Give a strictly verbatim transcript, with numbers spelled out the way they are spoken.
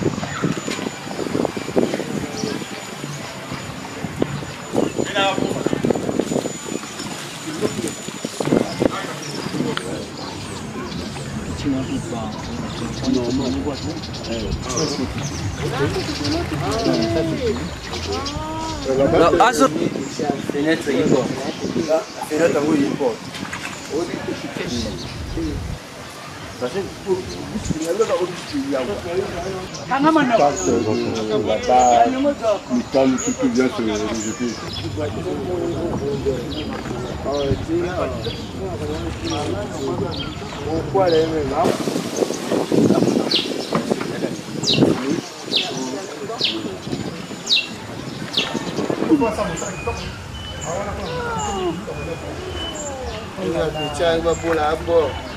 Fenêtre il porte. Fenêtre où il porte. Pourquoi les mêmes là? Il va pour la boire.